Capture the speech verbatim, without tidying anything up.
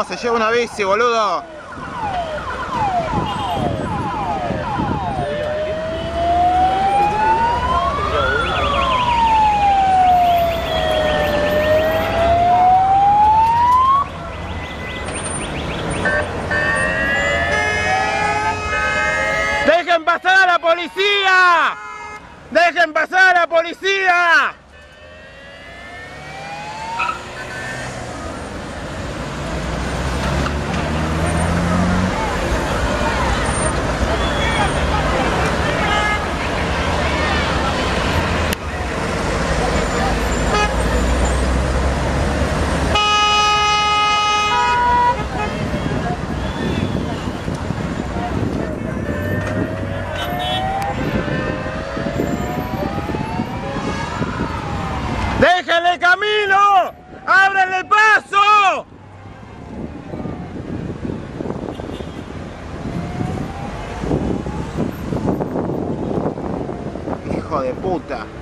No, se lleva una bici, boludo. ¡Dejen pasar a la policía! ¡Dejen pasar a la policía! ¡Déjenle camino! ¡Ábrenle paso! Hijo de puta.